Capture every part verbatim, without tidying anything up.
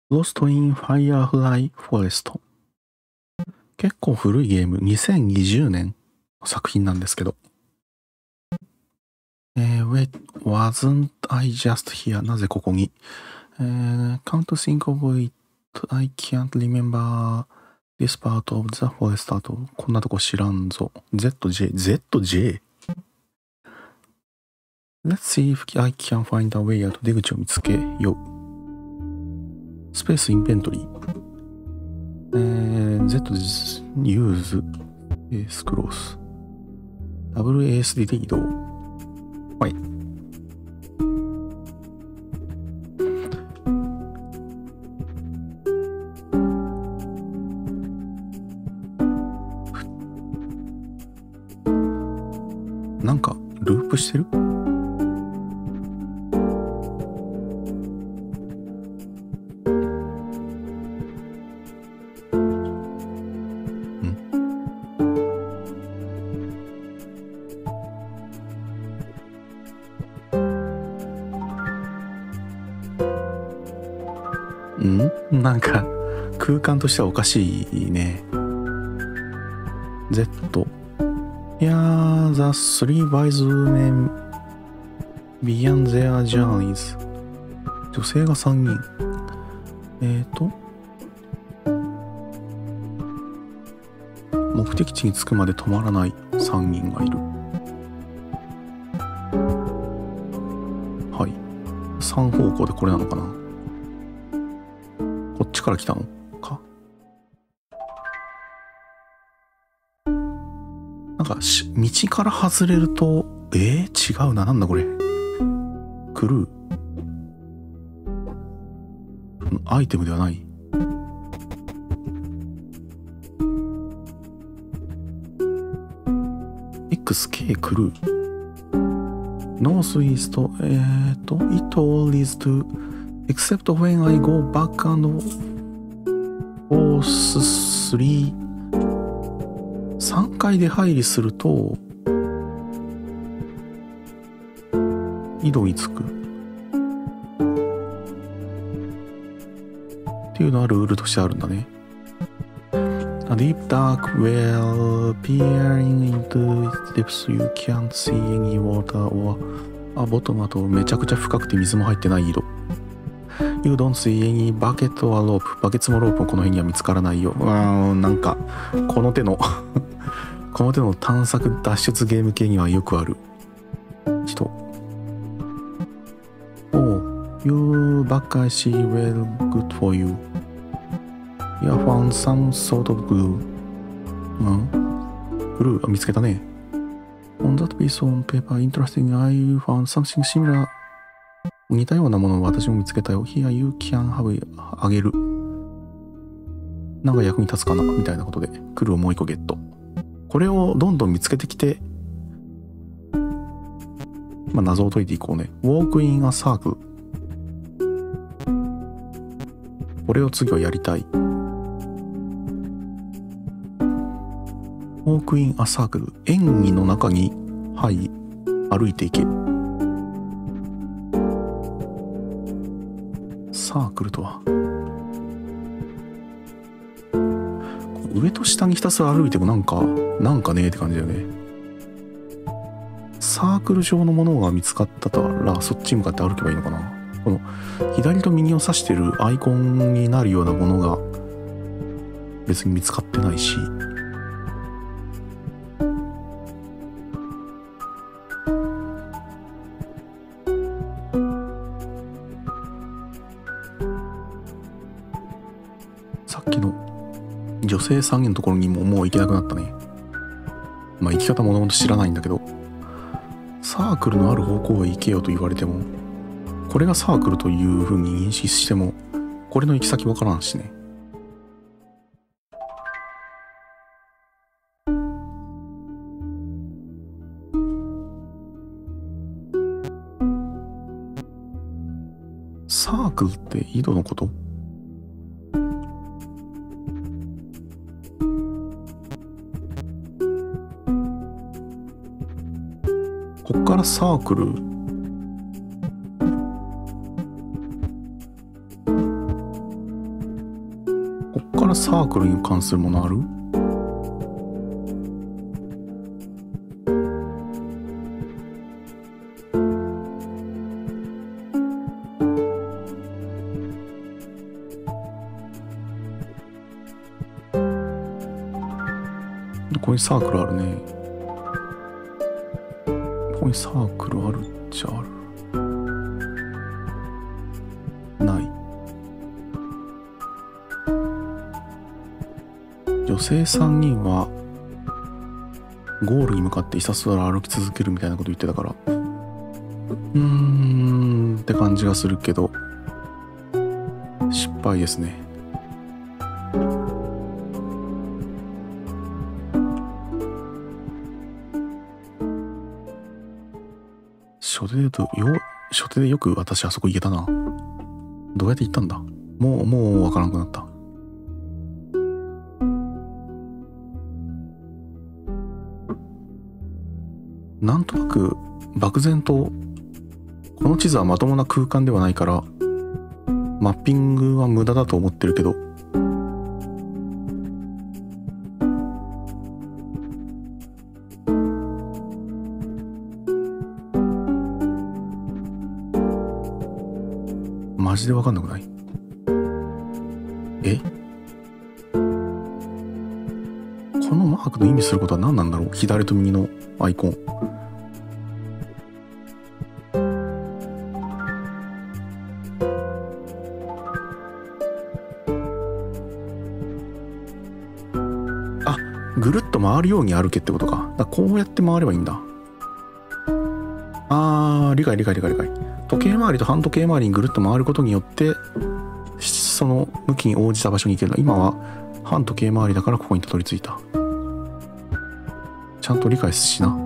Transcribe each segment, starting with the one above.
Lost in Firefly Forest。結構古いゲーム、にせんにじゅうねんの作品なんですけど。えー、Wait, wasn't I just here? なぜここに、えー、Can't think of it. I can't remember this part of the forest. あと、こんなとこ知らんぞ。ゼットジェイ、ゼットジェイ? Let's see if I can find a way out. 出口を見つけよう。スペースインベントリー。えー、Z use S クロス ダブルエーエスディー で移動。はい。なんかループしてる？ん？なんか空間としてはおかしいね。Z。いやー、The Three Wise Men Beyond Their Journeys。女性がさんにん。えーと、目的地に着くまで止まらないさんにんがいる。はい。さん方向でこれなのかな？こっちから来たのか？なんかし道から外れると、えー、違うな。なんだこれ。クルー。アイテムではない。エックスケー クルー。ノースイースト、えーと、It all leads to except when I go back and forth three。さんかい出入りすると井戸に着くっていうのはルールとしてあるんだね。A deep dark well peering into its depths you can't see any water or a bottom。 あとめちゃくちゃ深くて水も入ってない井戸。You don't see any bucket or rope。 バケツもロープもこの辺には見つからないよ。うーん、なんかこの手のこの手の探索脱出ゲーム系にはよくある人。Oh, you back I see well good for you. You found some sort of glue。 うん？グルー見つけたね。On that piece of paper, interesting, I found something similar。 似たようなものを私も見つけたよ。Here you can have it。 あげる。なんか役に立つかなみたいなことでクルーをもう一個ゲット。これをどんどん見つけてきて、まあ、謎を解いていこうね。Walk in a circle。 これを次はやりたい。Walk in a circle。 円儀の中に入り歩いていけ。サークルとは上と下にひたすら歩いてもなんかなんかねえって感じだよね。サークル状のものが見つかったらそっちに向かって歩けばいいのかな。この左と右を指してるアイコンになるようなものが別に見つかってないし、さっきの女性さんにんのところにももう行けなくなったね。まあ生き方もともと知らないんだけど、サークルのある方向へ行けよと言われても、これがサークルというふうに認識してもこれの行き先わからんしね。サークルって井戸のこと？こっからサークルからサークルに関するものある？ここにサークルあるね。ここにサークルあるっちゃある。ない。女性さんにんはゴールに向かってひたすら歩き続けるみたいなこと言ってたから、うーんって感じがするけど失敗ですね。初手で言うとよ初手でよく私あそこ行けたな。どうやって行ったんだ？もうもうわからなくなった。なんとなく漠然とこの地図はまともな空間ではないからマッピングは無駄だと思ってるけど、マジでわかんなくない？え？このマークの意味することは何なんだろう？左と右のアイコン。あ、ぐるっと回るように歩けってことか。だからこうやって回ればいいんだ。あー、理解理解理解理解。時計回りと反時計回りにぐるっと回ることによってその向きに応じた場所に行ける。今は反時計回りだからここにたどり着いた。ちゃんと理解しな。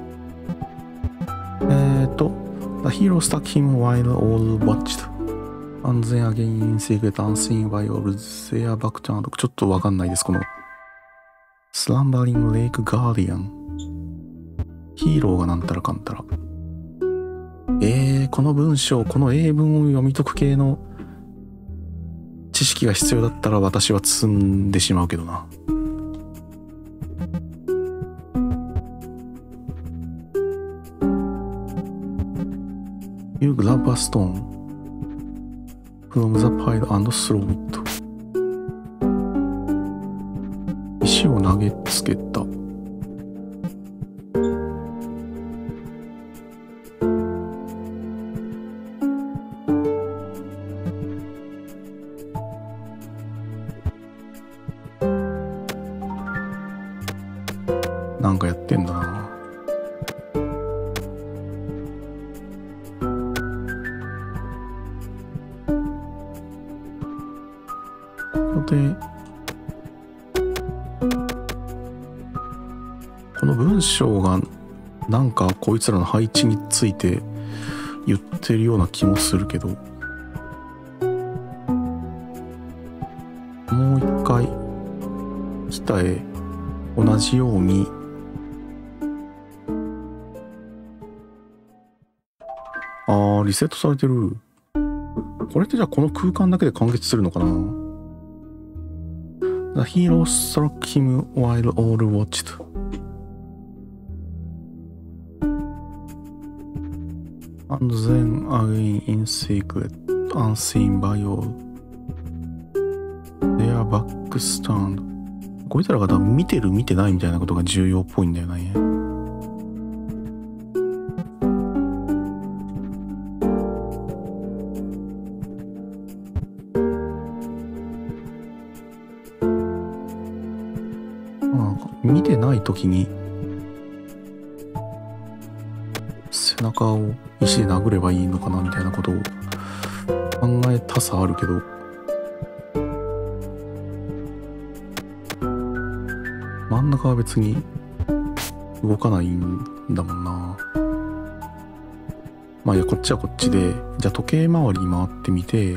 えーと The hero stuck him while all watched and then again in secret unseen while all their back turned。 ちょっとわかんないです。この Slumbering Lake Guardian ヒーローがなんたらかんたら。えー、この文章、この英文を読み解く系の知識が必要だったら私は積んでしまうけどな。You grab a stone from the pile and throw it。 石を投げつけた。なんかやってんだな。ここでこの文章がなんかこいつらの配置について言ってるような気もするけど、もう一回北へ同じように。あー、リセットされてる。これってじゃあこの空間だけで完結するのかな？ The hero struck him while all watched and then again in secret unseen by all their backs turned。 こいつらが見てる見てないみたいなことが重要っぽいんだよね。見てない時に背中を石で殴ればいいのかなみたいなことを考えたさあるけど、真ん中は別に動かないんだもんな。まあいや、こっちはこっちで、じゃあ時計回りに回ってみて、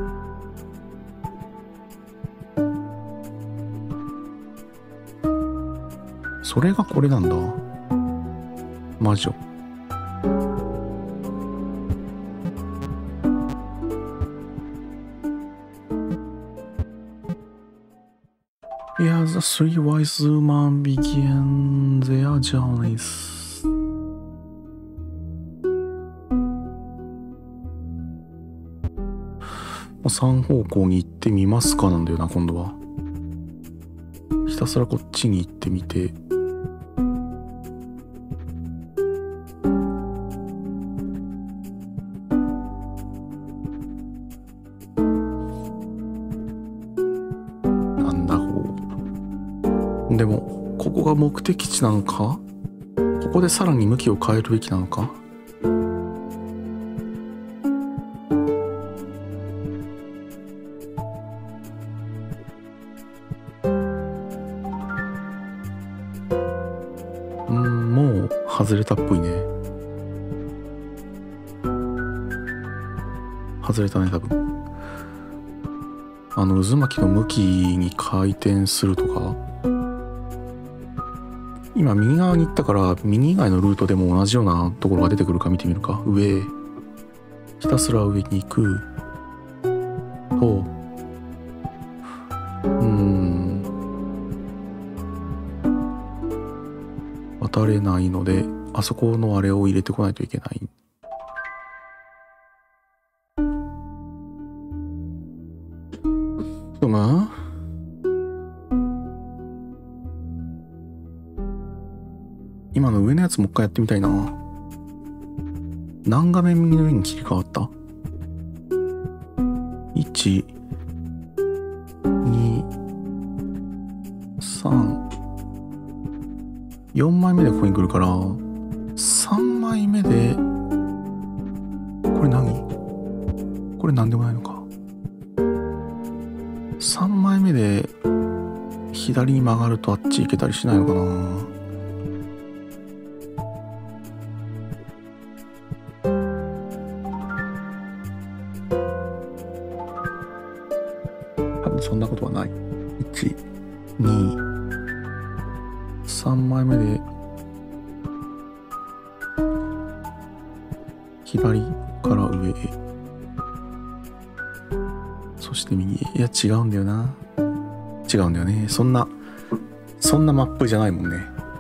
それがこれなんだ。魔女。 Yeah, the three wise men began their journeys. 三方向に行ってみますかなんだよな、今度は。ひたすらこっちに行ってみて。なんだこう。でも、ここが目的地なのか？ここでさらに向きを変えるべきなのか？外れたっぽいね。外れたね、多分。あの渦巻きの向きに回転するとか。今右側に行ったから右以外のルートでも同じようなところが出てくるか見てみるか。上、ひたすら上に行くと、うーん、渡れないので、あそこのあれを入れてこないといけない。そうな。今の上のやつもう一回やってみたいな。何画面右の上に切り替わった？ いち、に、さん、よんまいめでここに来るから、さんまいめで、これ何？これ何でもないのか。さんまいめで左に曲がるとあっち行けたりしないのかな。多分そんなことはない。いち、に、さんまいめで左から上へ、そして右へ。いや違うんだよな。違うんだよね。そんなそんなマップじゃないもんね。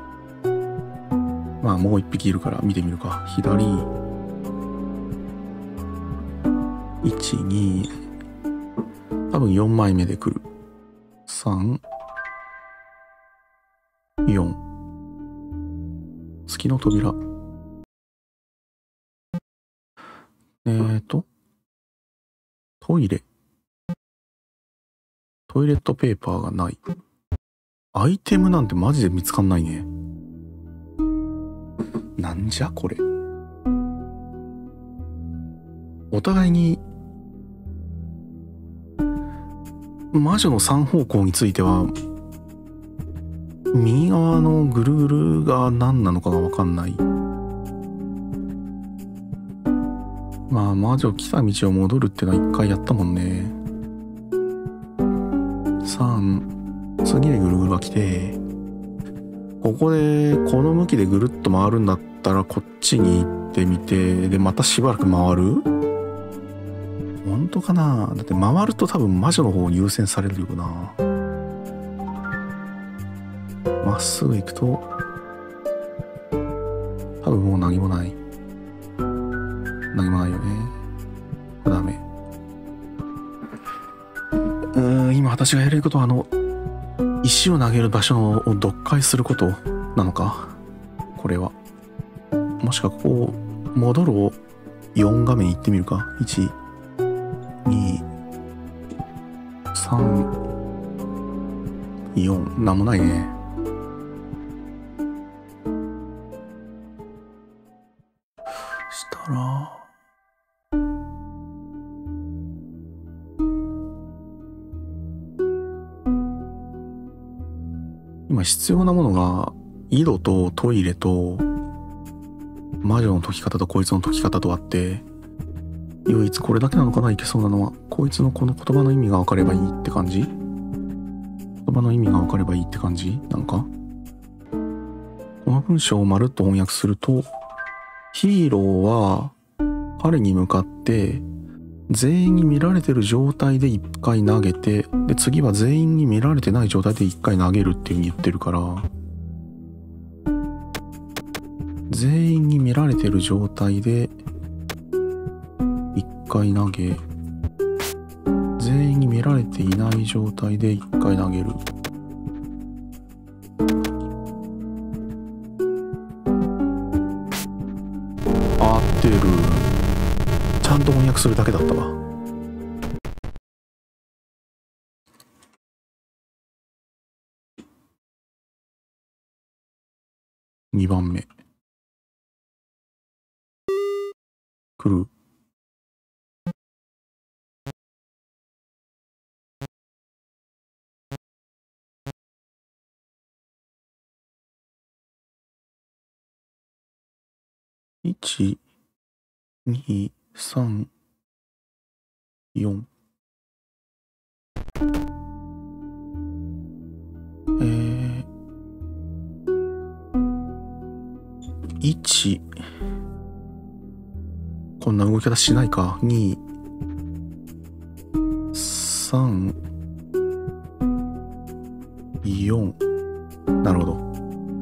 まあもう一匹いるから見てみるか。左いち、に、多分よんまいめで来る。さん、よん、月の扉。えーと、トイレ。トイレットペーパーがない。アイテムなんてマジで見つかんないね。なんじゃこれ。お互いに、魔女の三方向については、右側のグルールが何なのかがわかんない。まあ魔女来た道を戻るってのは一回やったもんね。さん、次でぐるぐるが来て、ここでこの向きでぐるっと回るんだったらこっちに行ってみて、でまたしばらく回る？本当かな？だって回ると多分魔女の方に優先されるよな。まっすぐ行くと多分もう何もない。何もないよね。ダメ。うーん、今私がやれることはあの石を投げる場所を読解することなのか。これはもしくはここを戻るをよん画面行ってみるか。いち、に、さん、よん、なんもないね。したら今必要なものが井戸とトイレと魔女の解き方とこいつの解き方とあって、唯一これだけなのかな。いけそうなのはこいつのこの言葉の意味が分かればいいって感じ。言葉の意味が分かればいいって感じなのか。この文章をまるっと翻訳すると、ヒーローは彼に向かって全員に見られてる状態でいっかい投げて、で次は全員に見られてない状態でいっかい投げるっていう風に言ってるから、全員に見られてる状態でいっかい投げ、全員に見られていない状態でいっかい投げる。合ってる。ちゃんと翻訳するだけだったわ。にばんめ来る。いち、に、さん、よん。えー、いち、こんな動き方しないか。に、さん、よん。なるほど。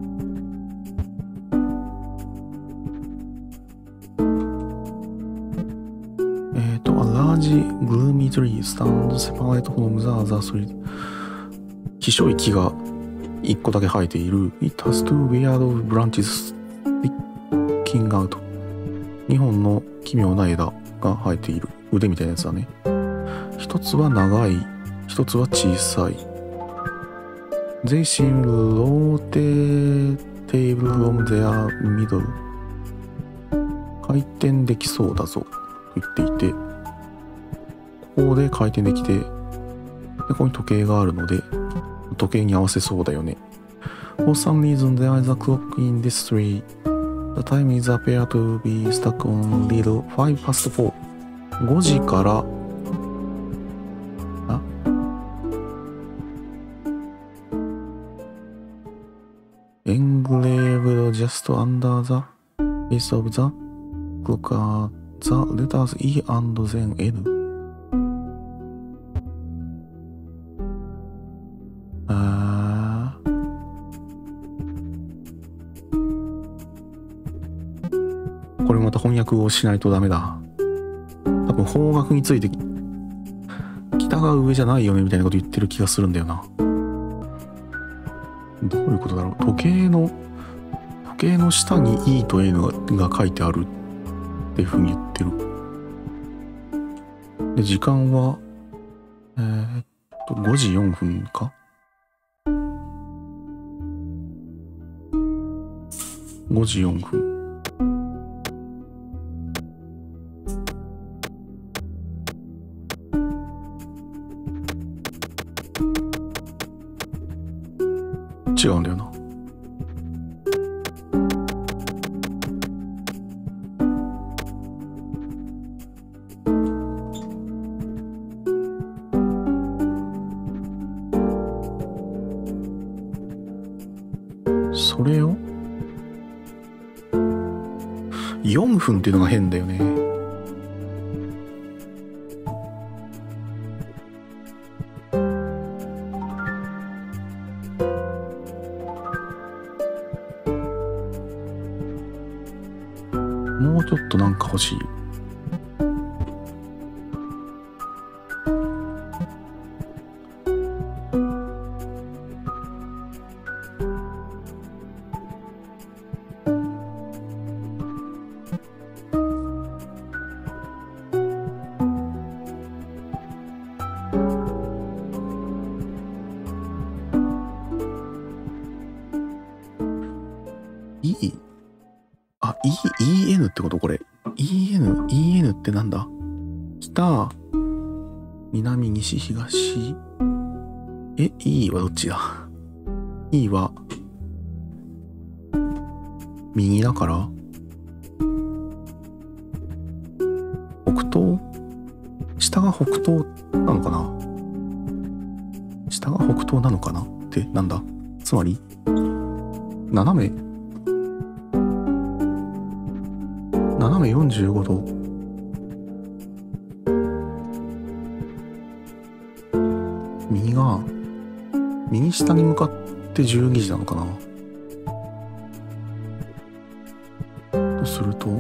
えっと、A large gloomy tree stands separate from the other three. 希少い木がいっこだけ生えている。It has two weird branches sticking out. にほんの奇妙な枝が生えている。腕みたいなやつだね。一つは長い、一つは小さい。They seem rotatable from their middle. 回転できそうだぞと言っていて、ここで回転できて、でここに時計があるので、時計に合わせそうだよね。For some reason there is a clock in this tree. The time is appear to be stuck on little five past four. ごじから、あengraved just under the face of the clock are the letters E and then N. あーこれまた翻訳をしないとダメだ。多分方角について北が上じゃないよねみたいなこと言ってる気がするんだよな。どういうことだろう。時計の時計の下に E と N が書いてあるっていうふうに言ってる。で時間はえー、っとごじよんぷんか。ごじよんぷん。違うんだよな。それをよんぷんっていうのが変だよね。もうちょっとなんか欲しい。E あ、E、イーエヌ ってことこれ。イーエヌ、イーエヌ ってなんだ？北、南、西、東。え、E はどっちだ？ E は、右だから、北東？下が北東なのかな？下が北東なのかなってなんだ？つまり、斜め斜めよんじゅうごど右が右下に向かってじゅうにじなのかな。とするとこ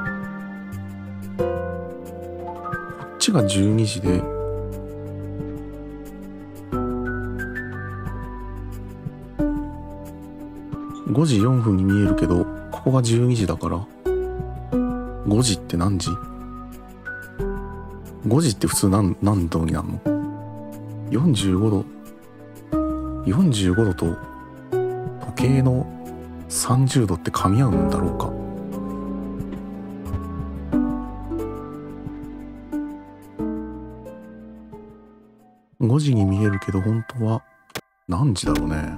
っちがじゅうにじでごじよんぷんに見えるけど、ここがじゅうにじだからごじって何時？ ご 時って普通何、何度になるの？ よんじゅうご 度よんじゅうごどと時計のさんじゅうどって噛み合うんだろうか。ごじに見えるけど本当は何時だろうね。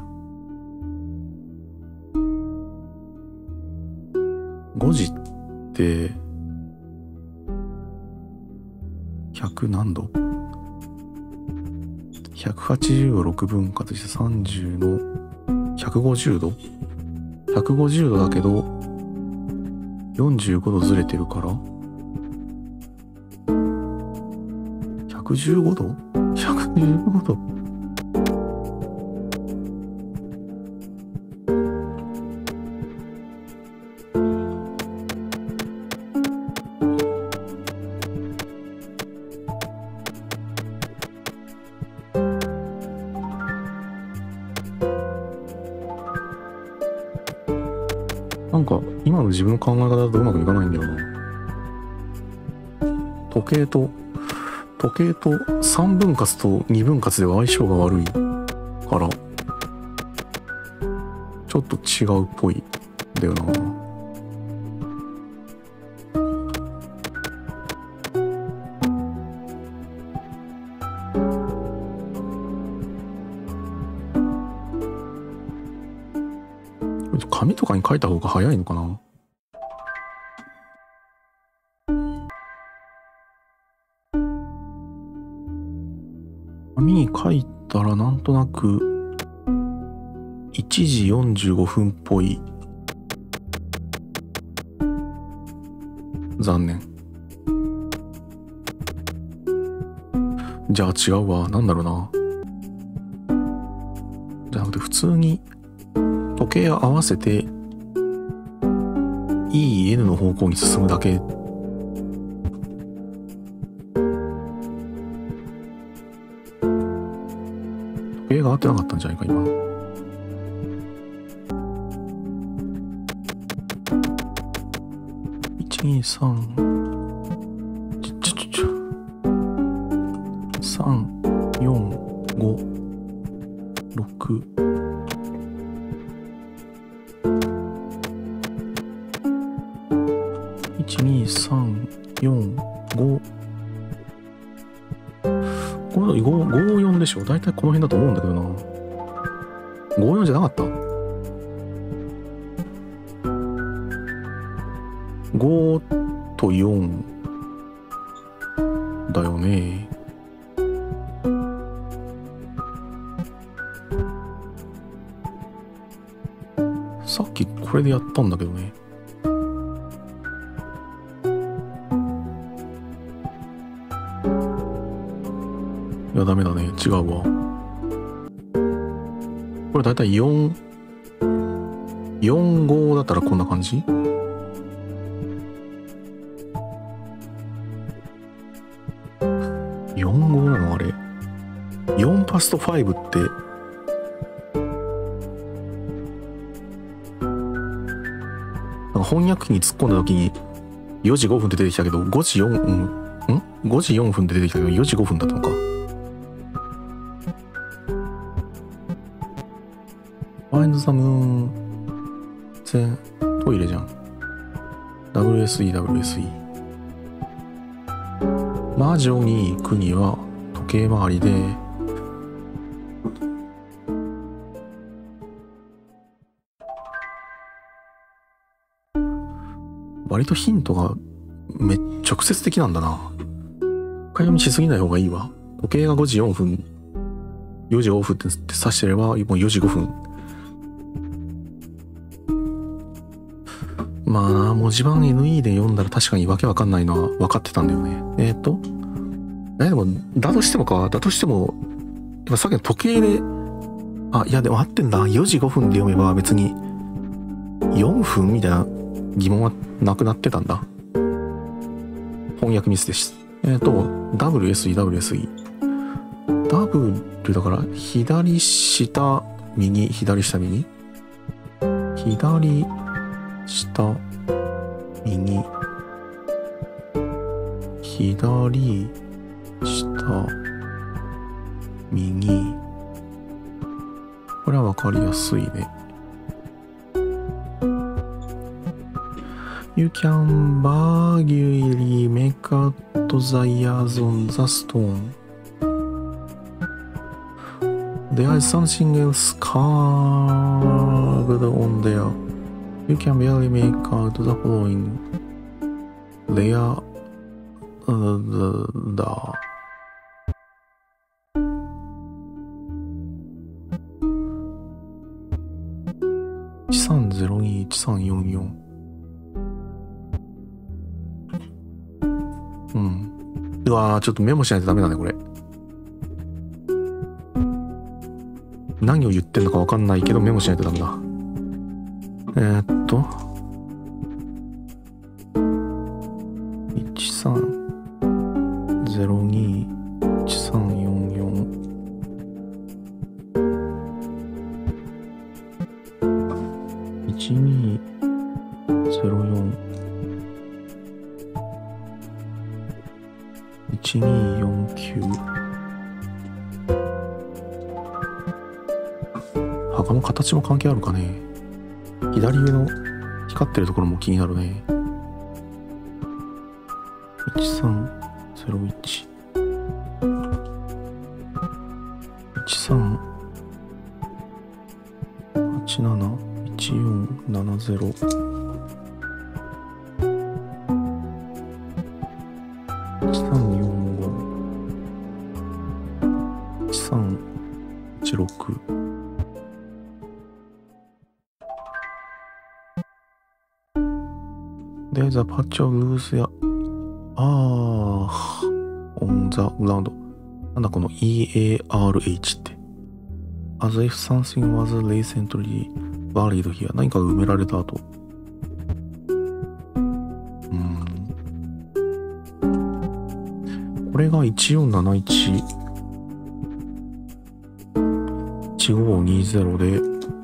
ごじってひゃく何度？ ひゃくはちじゅうをろくぶん割してさんじゅうのひゃくごじゅうど ?ひゃくごじゅう 度だけどよんじゅうごどずれてるからひゃくじゅうごど ?ひゃくじゅうごどなんか今の自分の考え方だとうまくいかないんだよな。時計と時計とさんぶん割とにぶん割では相性が悪いからちょっと違うっぽいんだよな。紙とかに書いた方が早いのかな。紙に書いたらなんとなくいちじよんじゅうごふんっぽい。残念。じゃあ違うわ。なんだろうな。じゃなくて普通に時計を合わせて イーエヌ の方向に進むだけ。時計が合ってなかったんじゃないか今。いちにさんちょちょちょちょさんよんごろくいちにさんよんごごよんでしょ。だいたいこの辺だと思うんだけどな。ごよんじゃなかった？ごとよんだよね。さっきこれでやったんだけどね。いやダメだね。違うわ。これだいたいよん、よんごだったらこんな感じ？よんごなのあれ。よんパストファイブってなんか翻訳機に突っ込んだ時によじごふんって出てきたけどごじよん、うん、ん ?ご 時よんぷんって出てきたけどよじごふんだったのか。Find the moon 全トイレじゃん。 ダブリューエスイー ダブリューエスイー 魔女に行くには時計回りで割とヒントがめ直接的なんだな。深読みしすぎない方がいいわ。時計がごじよんぷんよじごふんって指してればもうよじごふん。まあ文字盤 エヌイー で読んだら確かにわけわかんないのは分かってたんだよね。えっとえでもだとしてもかだとしてもぱさっきの時計で、あ、いやでも合ってんだ。よじごふんで読めば別によんぷんみたいな疑問はなくなってたんだ。翻訳ミスです。えっと、ダブリューエスイー、ダブリューエスイー。ダブルだから、左下、右、左下、右左下、右、左下、右。これはわかりやすいね。You can barely make out the ears on the stone. There is something else carved on there. You can barely make out the following. There, uh, the, the. いちさんゼロにいちさんよんよん。うん。うわー、ちょっとメモしないとダメだね、これ。何を言ってんのかわかんないけどメモしないとダメだ。えー、っと。いちさんゼロにいちさんよんよん。いちにゼロよん。いちによんきゅう。墓の形も関係あるかね。左上の光ってるところも気になるね。いちさんゼロいち。いちさんはちなないちよんななゼロ。いちさんよんご。いちさんいちろく。There's a patch of loose air. あー、on the ground. なんだこの イーエーアールエイチ って。As if something was recently buried here. 何かが埋められた後。うん。これがいちよんなないち。いちごにゼロで。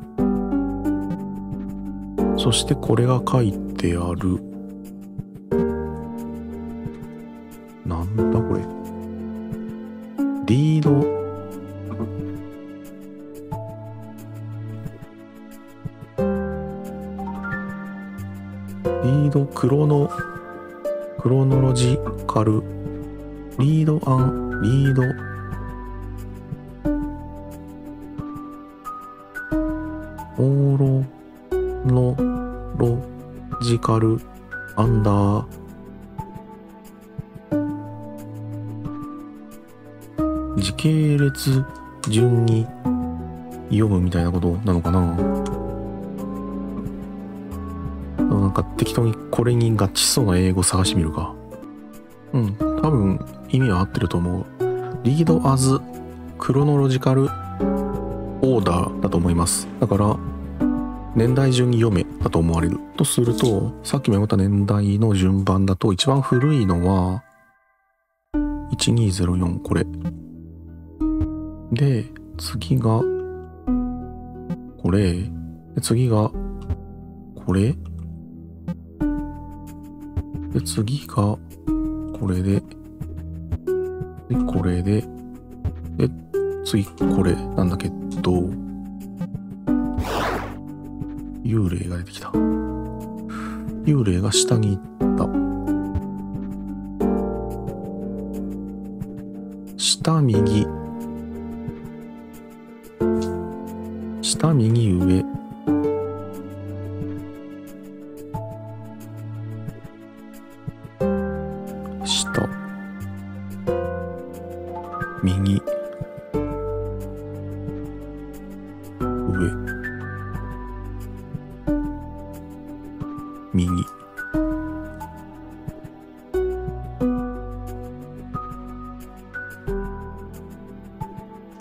そしてこれが書いてある。なんだこれ。リード。リードクロノ、クロノロジカル。リードアン、リード。オーロノロジカルアンダー。時系列順に読むみたいなことなのかな。なんか適当にこれに合致しそうな英語探してみるか。うん、多分意味は合ってると思う。Read as chronological order だと思います。だから年代順に読めだと思われる。とすると、さっきも言った年代の順番だと一番古いのはいちにゼロよん、これ。で、次がこれ。で、次がこれ。で、次がこれで。で、これで。で、次これなんだけど、幽霊が出てきた。幽霊が下に行った。下右。下右上。下。右。上。右。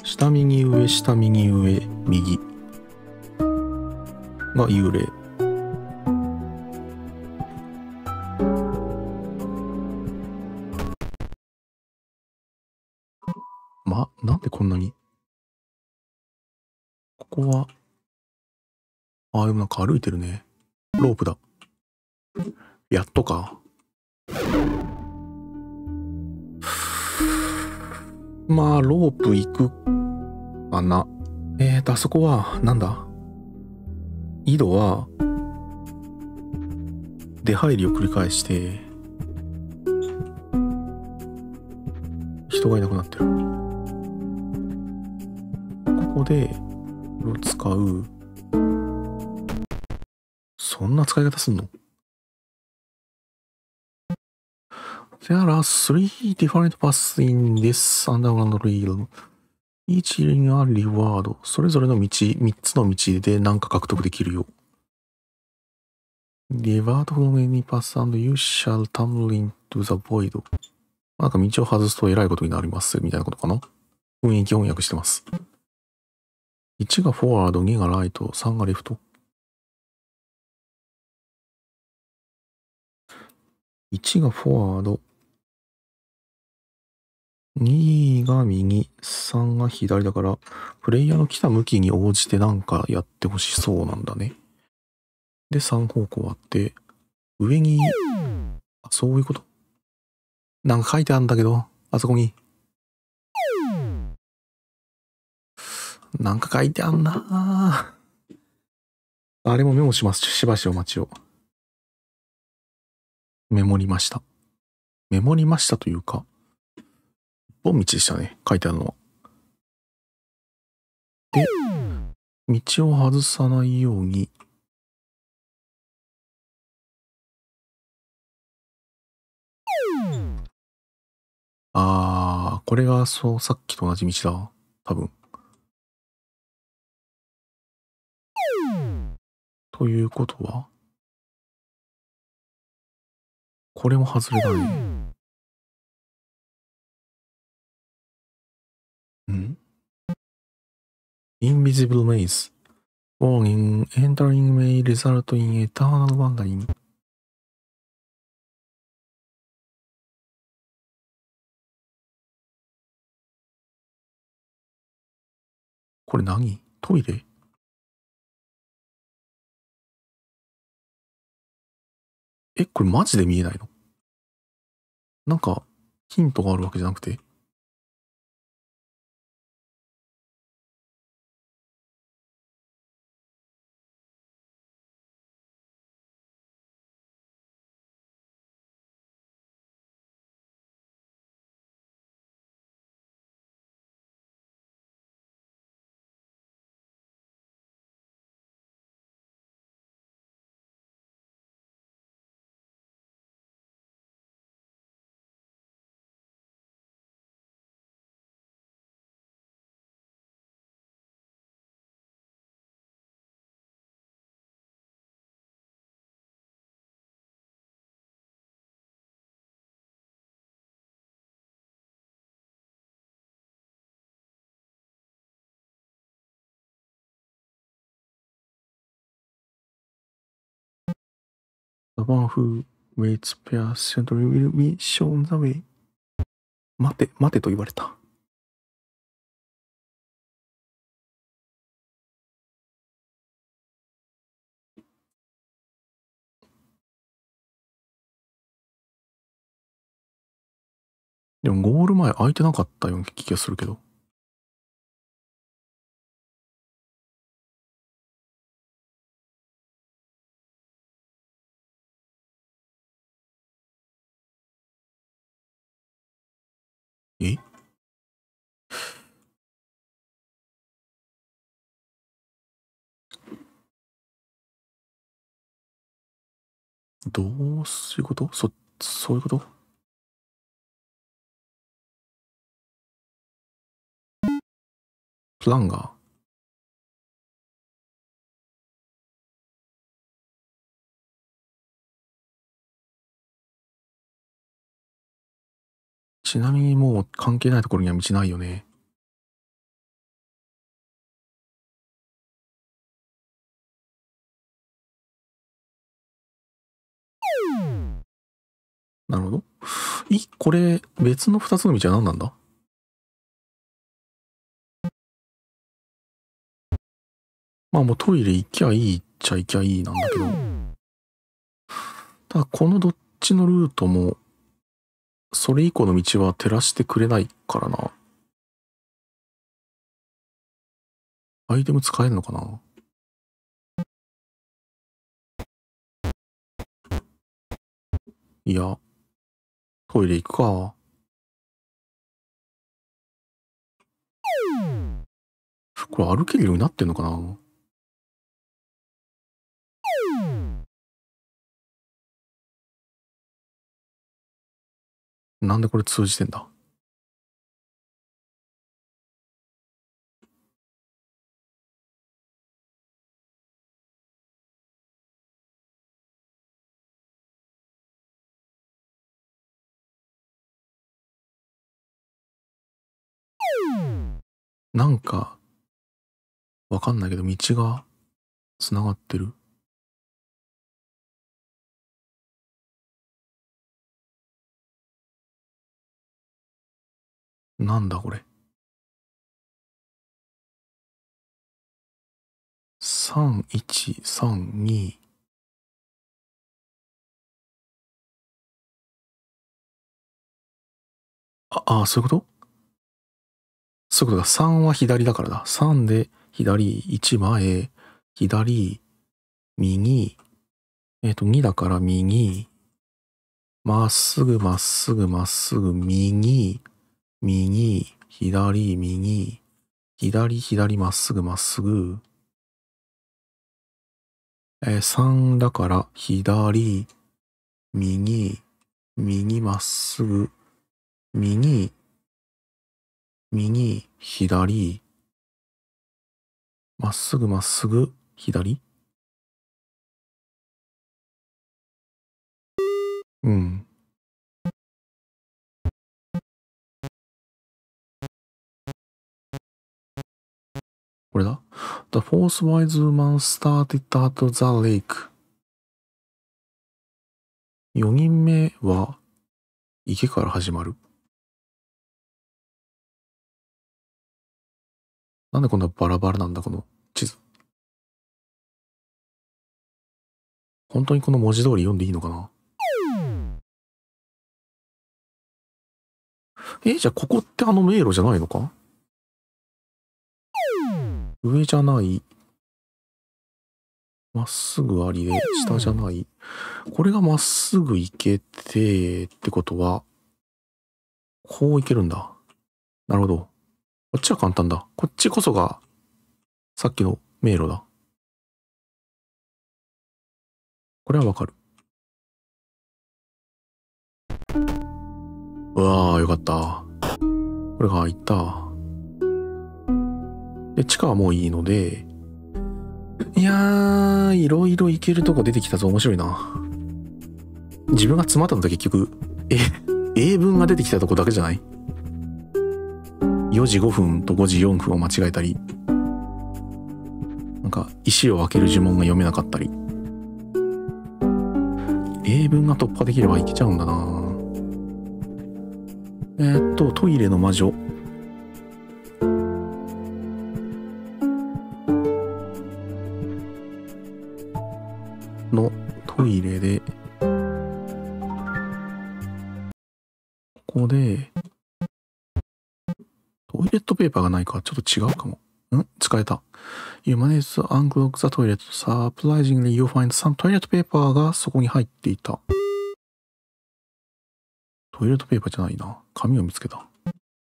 下右上、下右上、右が幽霊。ま、なんでこんなに？ここは、あ、でもなんか歩いてるね。ロープだ。やっとか。まあ、ロープ行くかな。えーと、あそこは、なんだ？井戸は、出入りを繰り返して、人がいなくなってる。ここで、これを使う。そんな使い方すんの？ There are three different paths in this underground realm. Each leading a reward. それぞれの道、三つの道で何か獲得できるよ。Reward from any path and you shall tumble into the void. なんか道を外すと偉いことになりますみたいなことかな。雰囲気翻訳してます。いちがフォワード、にがライト、さんがレフト。いちがフォワード、にが右、さんが左だから、プレイヤーの来た向きに応じてなんかやってほしそうなんだね。で、さん方向あって、上に、あ、そういうこと？なんか書いてあるんだけど、あそこに。なんか書いてあんなぁ。あれもメモします。しばしお待ちを。メモりました。メモりましたというか、一本道でしたね。書いてあるのは。で、道を外さないように、あー、これがそう、さっきと同じ道だ。多分。ということは、これも外れだね。ん ?Invisible Maze. Warning, entering may result in eternal wandering. これ何？トイレ？え、これマジで見えないの？なんか、ヒントがあるわけじゃなくて。The one who waits patiently will be shown the way. 待て、待てと言われた。でもゴール前空いてなかったような気がするけど。え？どういうこと？そ、そういうこと？プランが。ちなみにもう関係ないところには道ないよね。 なるほど。い、これ、別の二つの道は何なんだ？まあもうトイレ行きゃいいっちゃ行きゃいいなんだけど。ただこのどっちのルートも、それ以降の道は照らしてくれないからな。アイテム使えるのかな？いや、トイレ行くか。これ歩けるようになってんのかな？なんでこれ通じてんだ？なんか、わかんないけど道が繋がってる。なんだこれ。さんいちさんに。あ、あ、そういうこと？そういうことか。さんは左だからだ。さんで左、いち前、左、右、えっとにだから右、まっすぐまっすぐまっすぐ右、右、左、右、左、左、まっすぐまっすぐ、えー、さんだから左、右、右まっすぐ、右、右、左、まっすぐまっすぐ、左。うん。これだ。The fourth wise woman started at the lake. よにんめは池から始まる。なんでこんなバラバラなんだ、この地図。本当にこの文字通り読んでいいのかな？え、じゃあここってあの迷路じゃないのか？上じゃない。まっすぐありで、下じゃない。これがまっすぐ行けて、ってことは、こう行けるんだ。なるほど。こっちは簡単だ。こっちこそが、さっきの迷路だ。これはわかる。うわー、よかった。これが開いた。で、地下はもういいので、いやー、いろいろ行けるとこ出てきたぞ。面白いな。自分が詰まったのって結局、え、英文が出てきたとこだけじゃない？ よ 時ごふんとごじよんぷんを間違えたり、なんか石を開ける呪文が読めなかったり。英文が突破できればいけちゃうんだな。えー、っと、トイレの魔女。のトイレで、ここで、トイレットペーパーがないからちょっと違うかも。ん？使えた。You manage to unclog the toilet. Surprisingly, you find some toilet paper がそこに入っていた。トイレットペーパーじゃないな。紙を見つけた。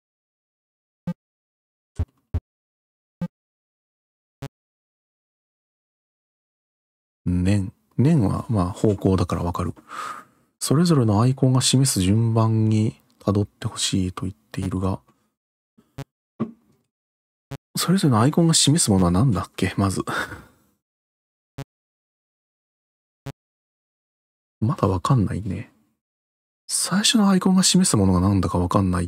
年。年はまあ方向だからわかる。それぞれのアイコンが示す順番に辿ってほしいと言っているが、それぞれのアイコンが示すものは何だっけ、まず。まだわかんないね。最初のアイコンが示すものが何だかわかんない。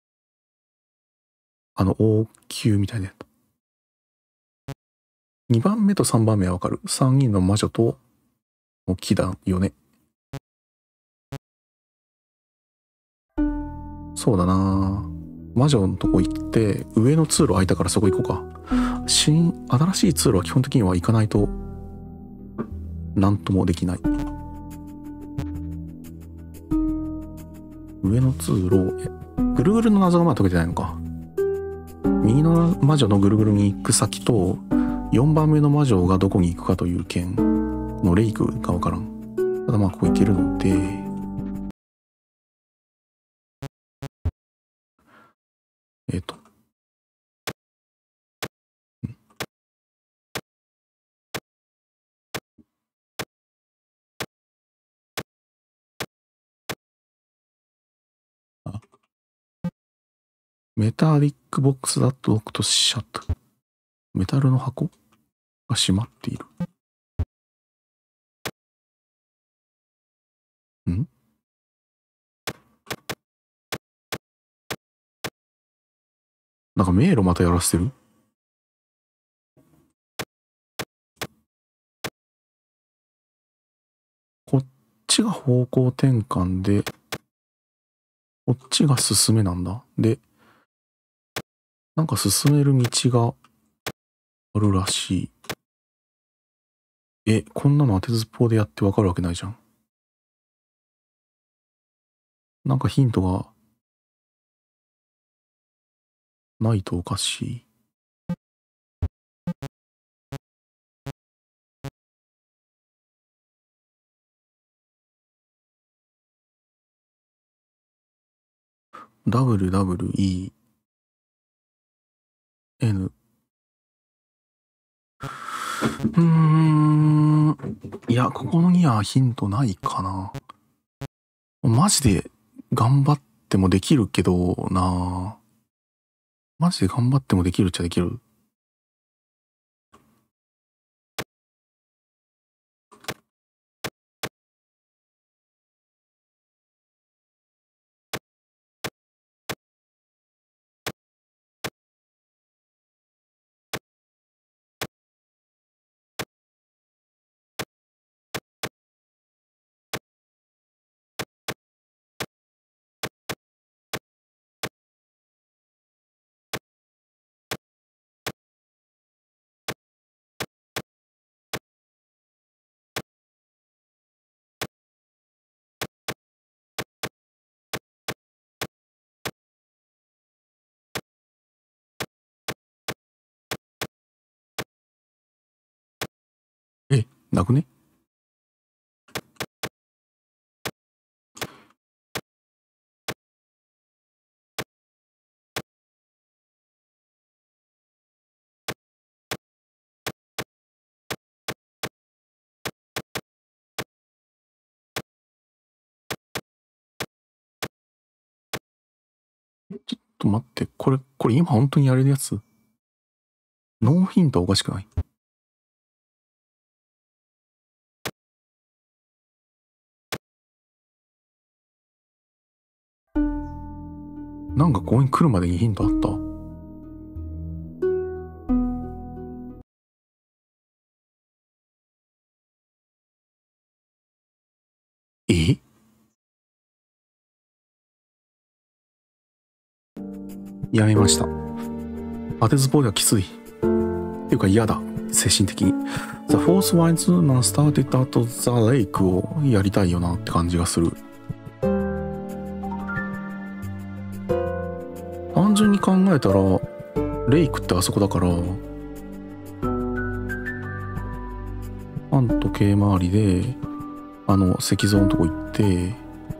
あの、王宮みたいなやつ。にばんめとさんばんめはわかる。さんにんの魔女と木だよね。 そうだな。魔女のとこ行って、上の通路空いたからそこ行こうか。新、新しい通路は基本的には行かないと、なんともできない。上の通路、え、ぐるぐるの謎がまだ解けてないのか。右の魔女のぐるぐるに行く先と、よんばんめの魔女がどこに行くかという件のレイクがわからん。ただまあここ行けるので、えっと。あ、メタリックボックスだとロックとシャット。メタルの箱が閉まっている。ん？なんか迷路またやらせてる？こっちが方向転換で、こっちが進めなんだ。で、なんか進める道があるらしい。え、こんなの当てずっぽうでやってわかるわけないじゃん。なんかヒントがないとおかしい。ダブリューダブリューイーエヌ。うーん。いや、ここにはヒントないかな。マジで頑張ってもできるけどな。マジで頑張ってもできるっちゃできる。え、なくね？ちょっと待って、これ、これ今本当にやれるやつ？ノーヒントはおかしくない？なんかここに来るまでにヒントあった？え？やめました。当てずっぽうではきつい。っていうか嫌だ。精神的に。The Fourth Wise Man Started at the Lake をやりたいよなって感じがする。単純に考えたら、レイクってあそこだから、反時計回りで、あの石像のとこ行って、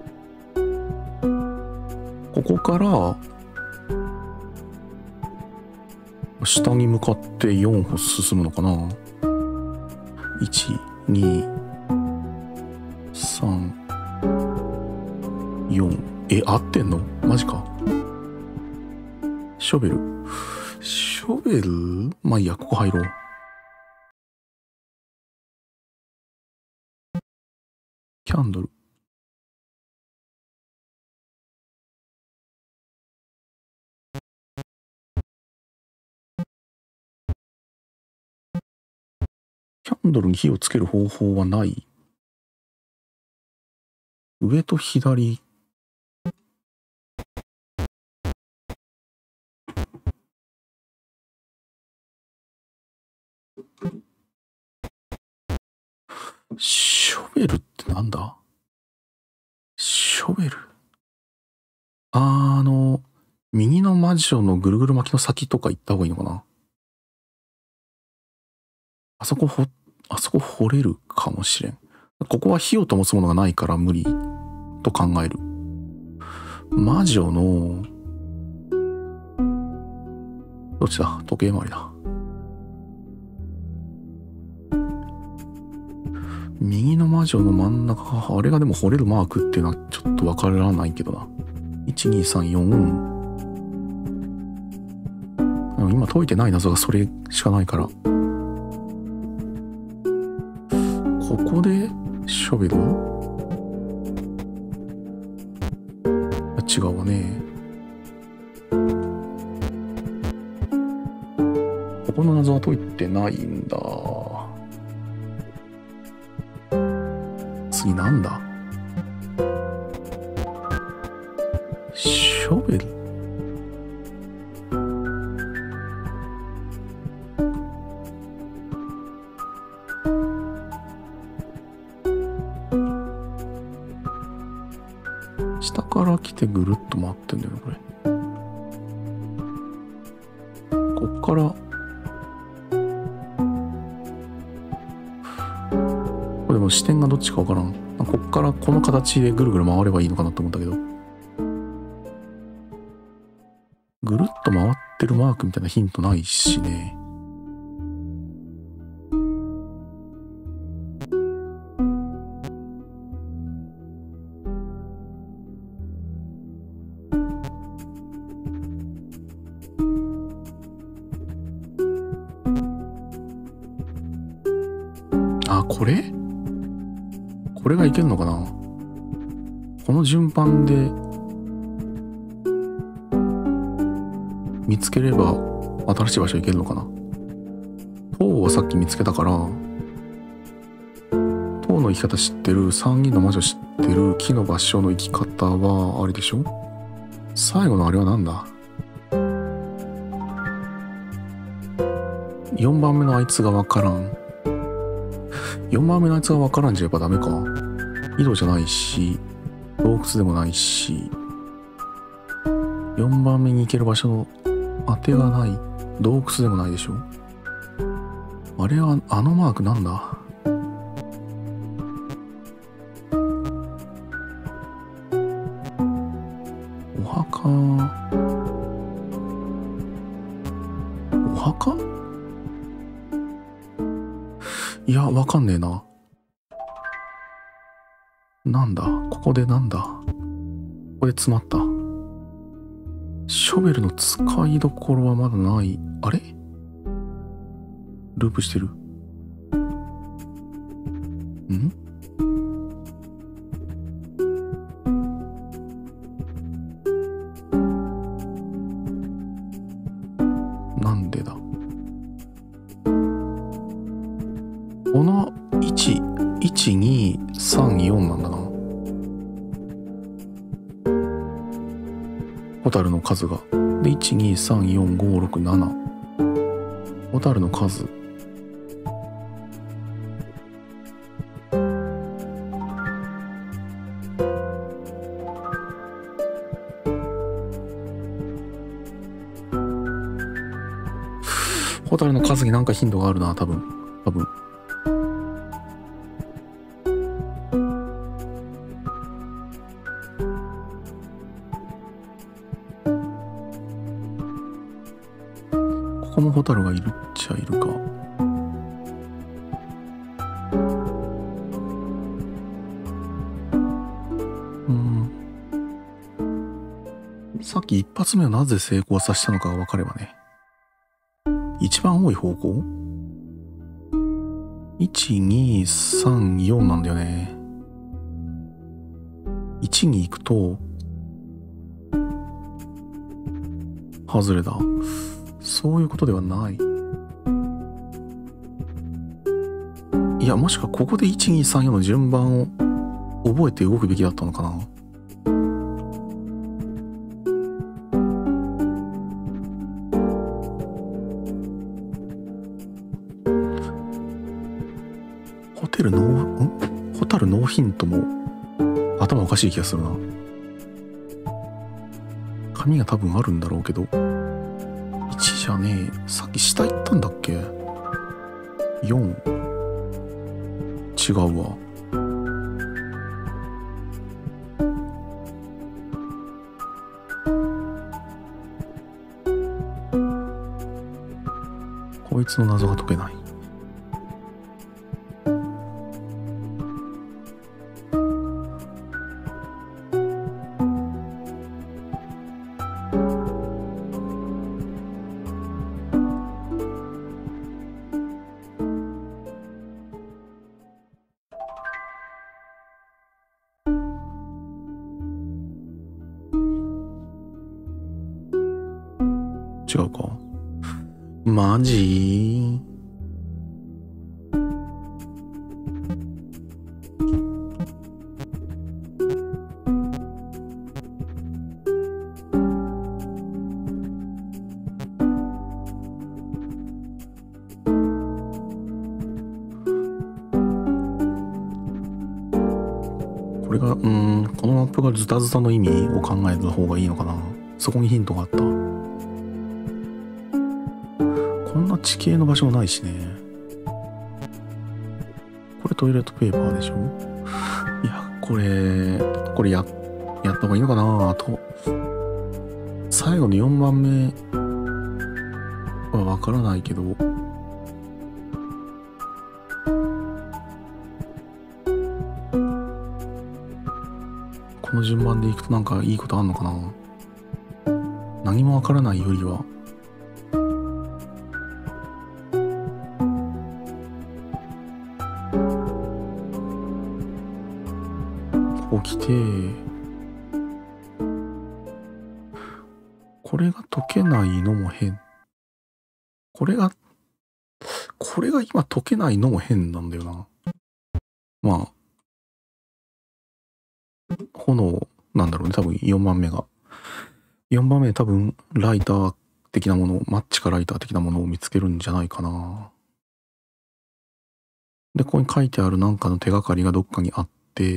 ここから、下に向かってよん歩進むのかな。いち、に、さん、よん。え、合ってんの？マジか。ショベル。ショベル？まあいいや、ここ入ろう。キャンドル。キャンドルに火をつける方法はない？上と左。 ショベルってなんだ？ショベル。あー、あの、右の魔女のぐるぐる巻きの先とか行った方がいいのかな？あそこほ、あそこ掘れるかもしれん。ここは火を灯すものがないから無理と考える。魔女の、どっちだ？時計回りだ。右の魔女の真ん中か、あれがでも掘れるマークっていうのはちょっとわからないけどな。いち、に、さん、よん。今解いてない謎がそれしかないから。ここでショベル？違うわね。ここの謎は解いてないんだ。次なんだ？ショベル？下から来てぐるっと回ってんだよね、これ。こっからこれでも視点がどっちかわからん。こっからこの形でぐるぐる回ればいいのかなと思ったけど、ぐるっと回ってるマークみたいなヒントないしね。あ、これ？これがいけるのかな？この順番で見つければ新しい場所行けるのかな？塔をさっき見つけたから、塔の生き方知ってる、三人の魔女知ってる、木の場所の生き方はあれでしょ？最後のあれはなんだ？よんばんめのあいつがわからん。よんばんめのあいつがわからんじゃやっぱダメか。井戸じゃないし、洞窟でもないし、よんばんめに行ける場所の当てがない。洞窟でもないでしょ。あれは、あのマークなんだ？お墓。お墓？いや、わかんねえな。なんだ？ここでなんだ？ここで詰まった。ショベルの使いどころはまだない。あれ？ループしてる。ん？なんでだ？このいち、いち、に、さん、よんなんだな。ホタルの数が。で、いち、に、さん、よん、ご、ろく、なな。ホタルの数。ホタルの数になんか頻度があるな、多分。多分。ここもホタルがいるっちゃいるか。うん。さっき一発目をなぜ成功させたのかが分かればね。一番多い方向 ?いち、に、さん、よんなんだよね。いちに行くと、外れだ。そういうことではない。いや、もしくはここでいち、に、さん、よんの順番を覚えて動くべきだったのかな。 テルノー、んホタルノーヒントも頭おかしい気がするな。紙が多分あるんだろうけど、いちじゃねえ。さっき下行ったんだっけ？ よん 違うわ。こいつの謎が解けない。違うか。マジ？これが、うーん、このマップがズタズタの意味を考えた方がいいのかな。そこにヒントがあった。こんな地形の場所もないしね。これトイレットペーパーでしょ。いや、これ、これや、やった方がいいのかなと。最後のよんばんめはわからないけど。この順番でいくとなんかいいことあんのかな。何もわからないよりは。ここ来て、これが解けないのも変。これが、これが今解けないのも変なんだよな。まあ、炎なんだろうね、多分よんばんめが。よんばんめ多分ライター的なもの、マッチかライター的なものを見つけるんじゃないかな。で、ここに書いてあるなんかの手がかりがどっかにあって、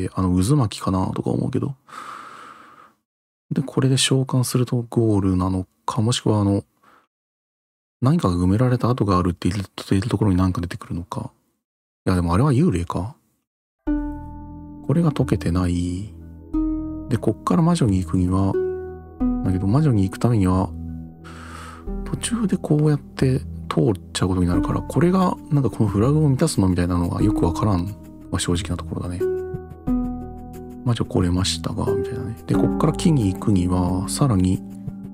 あの渦巻きかなとか思うけど。で、これで召喚するとゴールなのか、もしくはあの、何かが埋められた跡があるって言っているところに何か出てくるのか。いや、でもあれは幽霊か。これが解けてない。で、こっから魔女に行くには、だけど魔女に行くためには、途中でこうやって通っちゃうことになるから、これがなんかこのフラグを満たすのみたいなのがよくわからん。まあ、正直なところだね。魔女来れましたが、みたいなね。で、こっから木に行くには、さらに、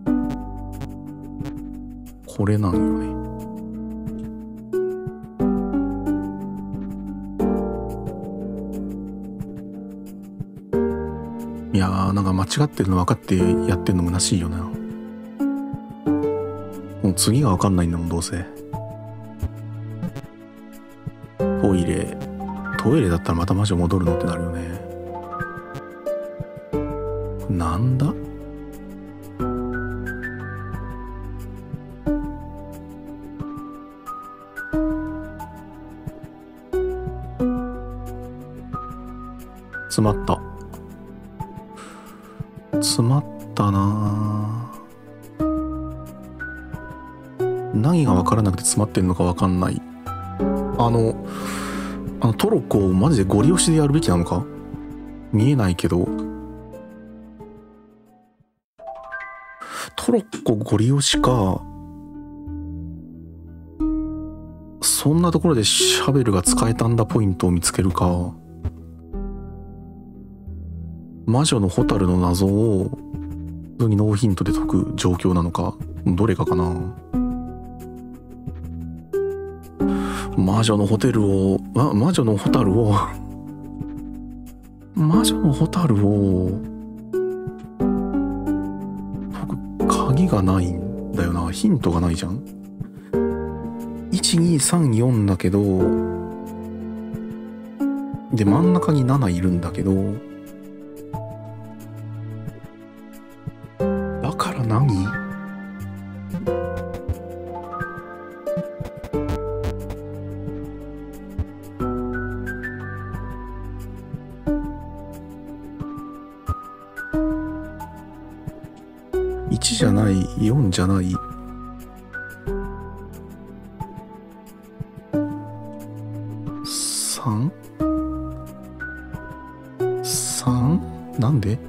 これなんよね。いやー、なんか間違ってるの分かってやってんの虚しいよな。もう次が分かんないんだもん、どうせ。トイレ。トイレだったらまた魔女戻るのってなるよね。なんだ？詰まった。詰まったなぁ。何が分からなくて詰まってんのか分かんない。あの、あのトロッコをマジでゴリ押しでやるべきなのか？見えないけど。トロッコゴリ押しか。そんなところでシャベルが使えたんだポイントを見つけるか。魔女のホタルの謎を普通にノーヒントで解く状況なのか、どれかかな。魔女のホテルを、ま、魔女のホタルを魔女のホタルを解く鍵がないんだよな。ヒントがないじゃん。いちにさんよんだけど、で真ん中になないるんだけど、だから何？ よんじゃない。さん？ さん？ なんで？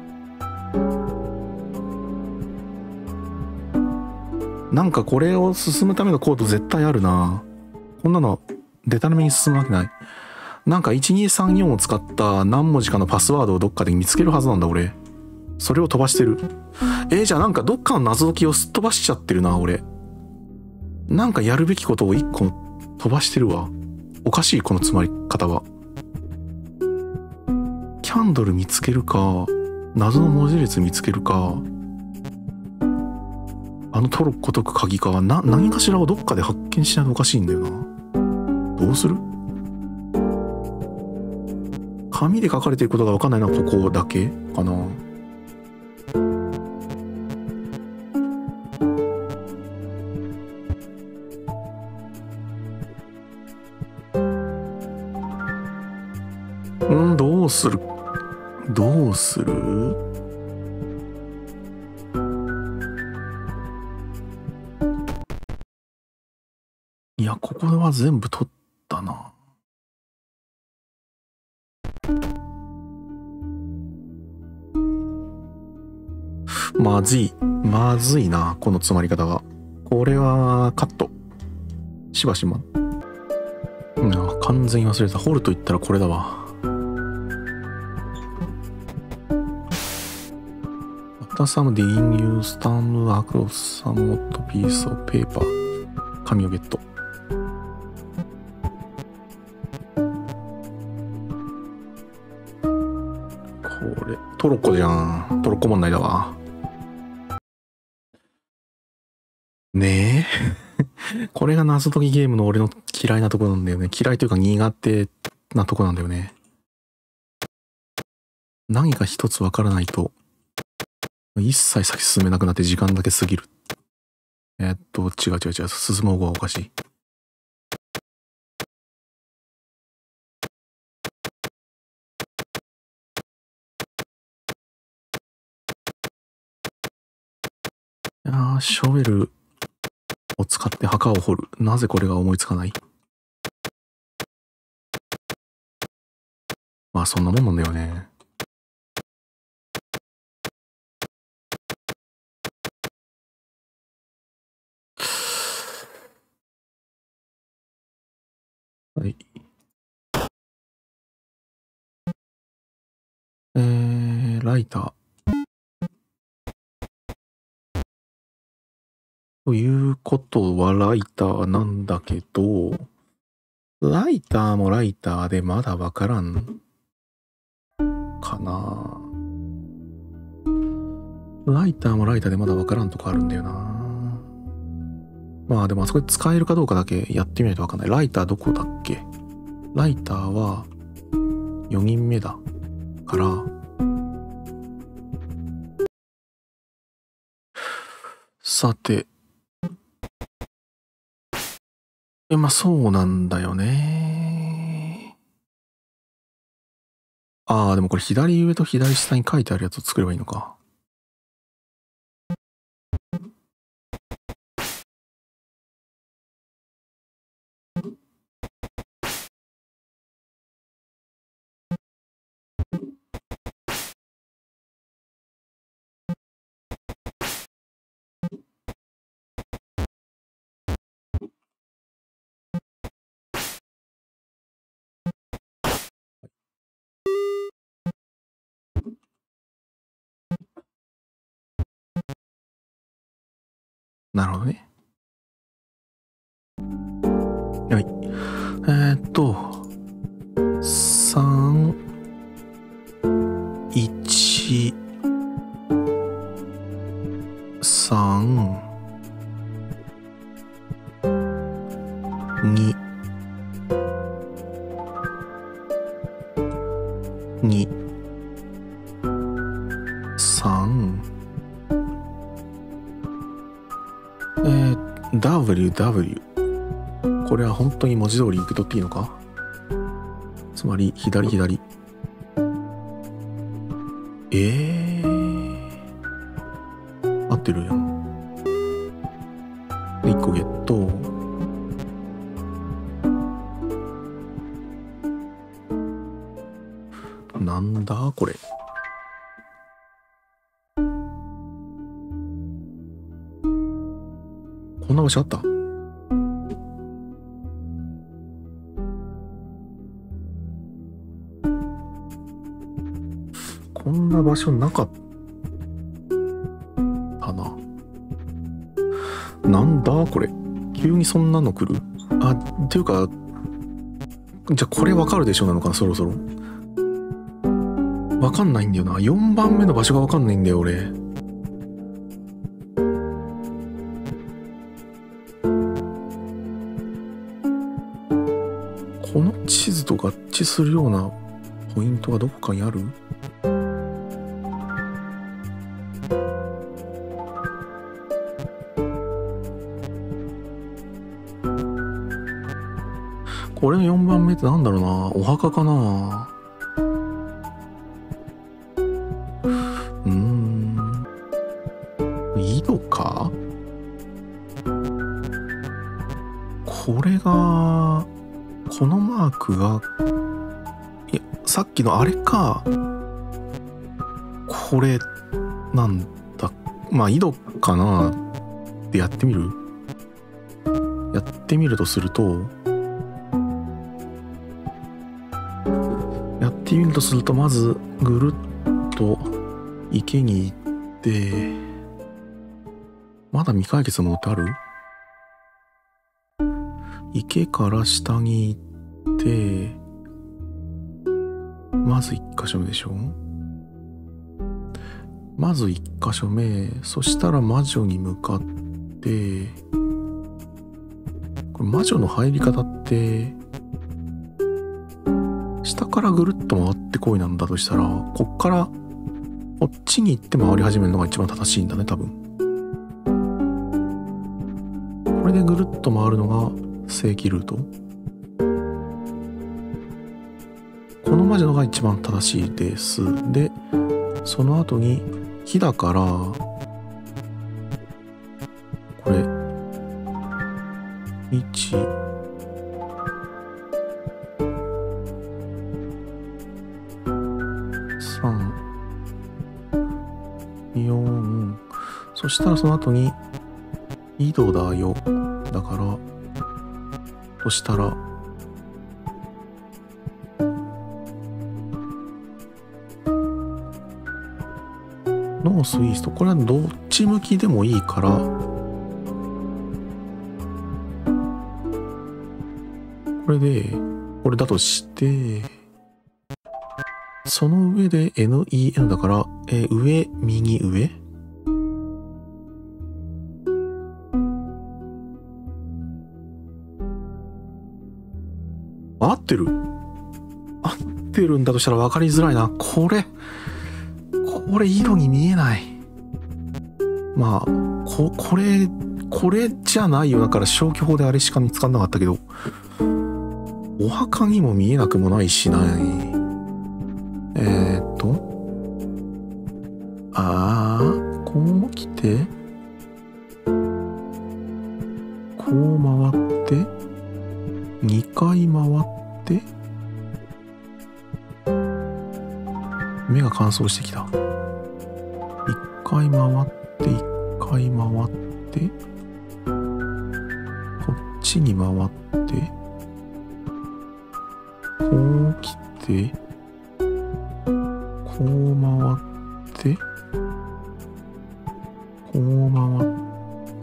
なんかこれを進むためのコード絶対あるな。こんなのデタラメに進むわけない。なんかいちにさんよんを使った何文字かのパスワードをどっかで見つけるはずなんだ俺。それを飛ばしてる。えー、じゃあなんかどっかの謎解きをすっ飛ばしちゃってるな俺。なんかやるべきことをいっこ飛ばしてるわ。おかしいこの詰まり方は。キャンドル見つけるか、謎の文字列見つけるか、あのトロッコ解く鍵か、な、何かしらをどっかで発見しないとおかしいんだよな。どうする？紙で書かれていることが分かんないのはここだけかな。うん、どうする？どうする？いや、ここは全部取ったな。まずい。まずいな、この詰まり方が。これは、カット。しばしば。うん、完全に忘れた。ホルト言ったらこれだわ。After some digging, you stumble across some odd piece of paper. 紙をゲット。これ、トロッコじゃん。トロッコ問題だわ。ねえ。これが謎解きゲームの俺の嫌いなとこなんだよね。嫌いというか苦手なとこなんだよね。何か一つわからないと、一切先進めなくなって時間だけ過ぎる。えー、っと、違う違う違う。進む方がおかしい。いやー、ショベルを使って墓を掘る。なぜこれが思いつかない？まあそんなもんなんだよね。はい。えー、ライター。ということはライターなんだけど、ライターもライターでまだわからんかな。ライターもライターでまだわからんとこあるんだよな。まあでもあそこで使えるかどうかだけやってみないとわかんない。ライターどこだっけ？ライターはよにんめだから、さて、え、まあそうなんだよね。ああ、でもこれ左上と左下に書いてあるやつを作ればいいのか。なるほどね。はい。えー、っと、さん、いち、さん、に、に、さん、えー、ダブリューダブリュー。これは本当に文字通り受け取っていいのか？つまり、左左。えー。合ってるやん。 でいっこゲット。なんだこれ。こんな場所あった？こんな場所なかったな。なんだこれ。急にそんなの来る？あ、っていうか、じゃあこれわかるでしょなのかな、そろそろ。わかんないんだよな。よんばんめの場所がわかんないんだよ、俺。この地図と合致するようなポイントがどこかにある？これのよんばんめってなんだろうな。お墓かな。うーん。井戸か？これが、このマークが、いや、さっきのあれか。これ、なんだ。まあ、井戸かなってやってみる？やってみるとすると、やってみるとすると、まず、ぐるっと池に行って、まだ未解決のものってある？池から下に行って、まず一箇所目でしょ？まず一箇所目、そしたら魔女に向かって、これ魔女の入り方って、下からぐるっと回ってこいなんだとしたら、こっから、こっちに行って回り始めるのが一番正しいんだね、多分。これでぐるっと回るのが正規ルート。この魔女のが一番正しいです。で、その後に火だから、これ、いち、さん、よん、そしたらその後に井戸だよ。だから、そしたら、ノースイースト、これはどっち向きでもいいから、これで、これだとして、その上で エヌイーエヌ だから、えー、上、右、上合ってる？合ってるんだとしたら分かりづらいな。これ、これ色に見えない。まあ、こ、これ、これじゃないよ。だから消去法であれしか見つかんなかったけど、お墓にも見えなくもないしない。えーっと、あー、こう来て、こう回って、にかい回って、目が乾燥してきた。いっかい回って、いっかい回って、こっちに回って、こう来て、こう回って、こう回って、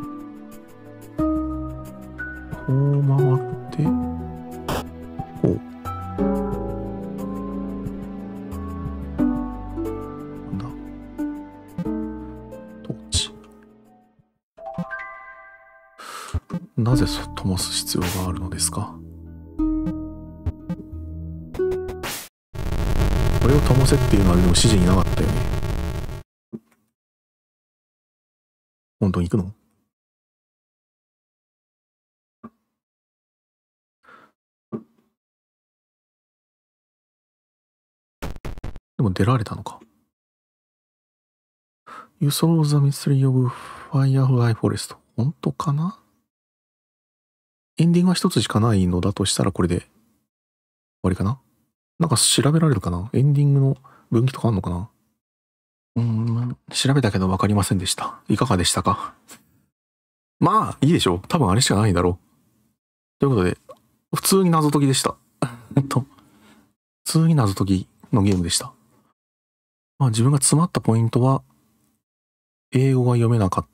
こう回って、こう。なんだ。トーチ。なぜ灯す必要があるのですか？これを灯せっていうのはでも指示になかったよね。本当に行くの？でも出られたのか。You solve the mystery of Firefly Forest. 本当かな？エンディングは一つしかないのだとしたらこれで終わりかな？なんか調べられるかな？エンディングの分岐とかあんのかな？うーん、調べたけど分かりませんでした。いかがでしたか？まあ、いいでしょう。多分あれしかないんだろう。ということで、普通に謎解きでした。えっと、普通に謎解きのゲームでした。まあ自分が詰まったポイントは、英語が読めなかった。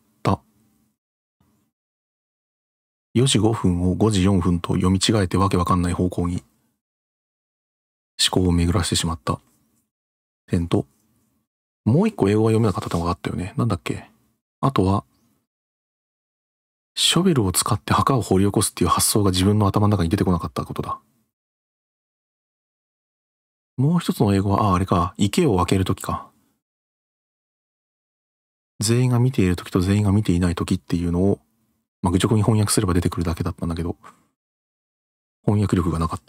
よじごふんをごじよんふんと読み違えてわけわかんない方向に思考を巡らしてしまった点と、もう一個英語が読めなかった点があったよね。なんだっけ？あとは、ショベルを使って墓を掘り起こすっていう発想が自分の頭の中に出てこなかったことだ。もう一つの英語は、ああ、あれか、池を分けるときか。全員が見ているときと全員が見ていないときっていうのを、まあ、愚直に翻訳すれば出てくるだけだったんだけど、翻訳力がなかった。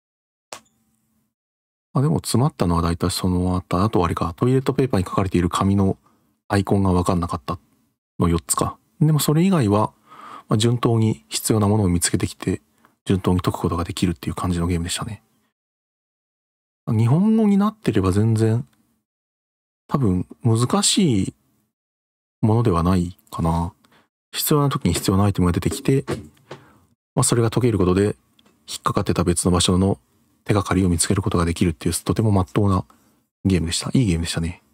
あ、でも詰まったのは大体その後、あとはあれか、トイレットペーパーに書かれている紙のアイコンが分かんなかったのよっつか。でもそれ以外は、まあ、順当に必要なものを見つけてきて、順当に解くことができるっていう感じのゲームでしたね。日本語になってれば全然、多分難しいものではないかな。必要な時に必要なアイテムが出てきて、まあ、それが解けることで、引っかかってた別の場所の手がかりを見つけることができるっていう、とても真っ当なゲームでした。いいゲームでしたね。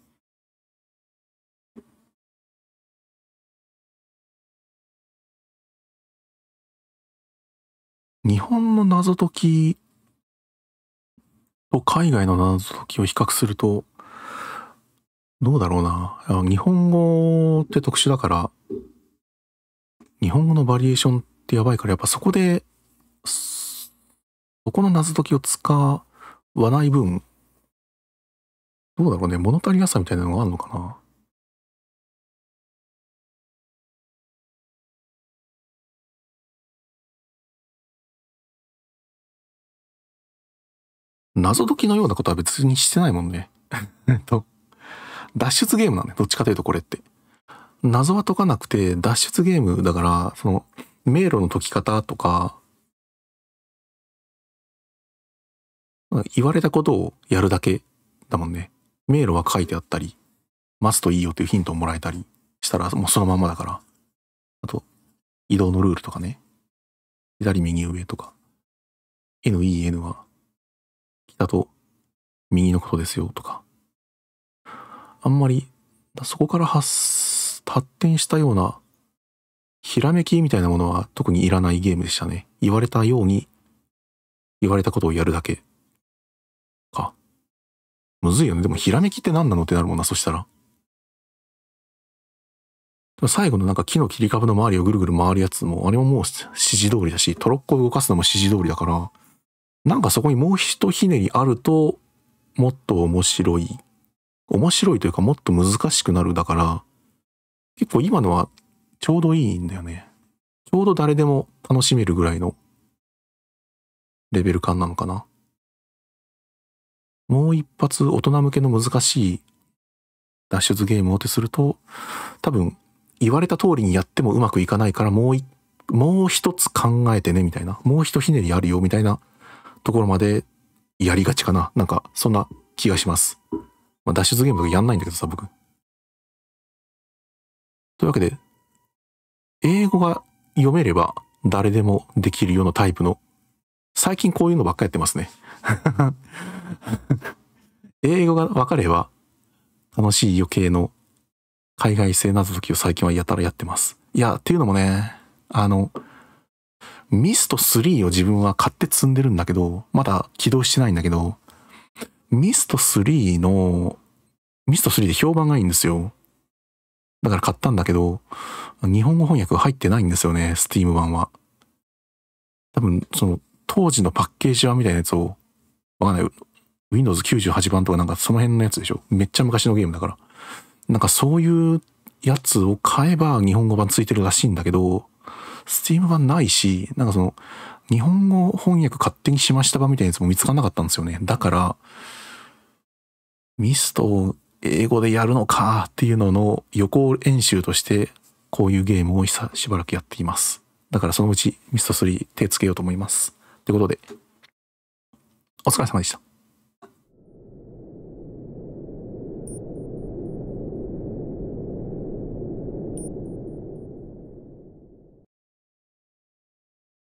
日本の謎解きと海外の謎解きを比較すると、どうだろうな。日本語って特殊だから、日本語のバリエーションってやばいから、やっぱそこで、そこの謎解きを使わない分、どうだろうね。物足りなさみたいなのがあるのかな。謎解きのようなことは別にしてないもんね。えっと、脱出ゲームなんだよ。どっちかというとこれって。謎は解かなくて脱出ゲームだから、その、迷路の解き方とか、言われたことをやるだけだもんね。迷路は書いてあったり、待つといいよっていうヒントをもらえたりしたらもうそのまんまだから。あと、移動のルールとかね。左右上とか。エヌイーエヌ は、北と右のことですよとか。あんまり、そこから発、発展したような、ひらめきみたいなものは特にいらないゲームでしたね。言われたように、言われたことをやるだけ。か。むずいよね。でもひらめきって何なのってなるもんな、そしたら。最後のなんか木の切り株の周りをぐるぐる回るやつも、あれももう指示通りだし、トロッコを動かすのも指示通りだから、なんかそこにもう一ひねりあると、もっと面白い。面白いというかもっと難しくなるだから、結構今のはちょうどいいんだよね。ちょうど誰でも楽しめるぐらいのレベル感なのかな。もう一発大人向けの難しい脱出ゲームをってすると、多分言われた通りにやってもうまくいかないからもうい、もう一つ考えてねみたいな、もう一ひねりあるよみたいなところまでやりがちかな。なんかそんな気がします。まあ、脱出ゲームとかやんないんだけどさ、僕。というわけで、英語が読めれば誰でもできるようなタイプの、最近こういうのばっかやってますね。英語が分かれば楽しい余計の海外製謎解きを最近はやたらやってます。いや、っていうのもね、あの、ミストスリーを自分は買って積んでるんだけど、まだ起動してないんだけど、ミストスリーの、ミストスリーで評判がいいんですよ。だから買ったんだけど、日本語翻訳が入ってないんですよね、スティーム版は。多分、その、当時のパッケージ版みたいなやつを、わかんない、ウィンドウズきゅうじゅうはち 番とかなんかその辺のやつでしょ。めっちゃ昔のゲームだから。なんかそういうやつを買えば日本語版ついてるらしいんだけど、スティーム版ないし、なんかその、日本語翻訳勝手にしました版みたいなやつも見つからなかったんですよね。だから、ミストを英語でやるのかっていうのの予行演習として、 こういうゲームをしばらくやっています。だからそのうちミストスリー手つけようと思います。ということで、お疲れ様でした。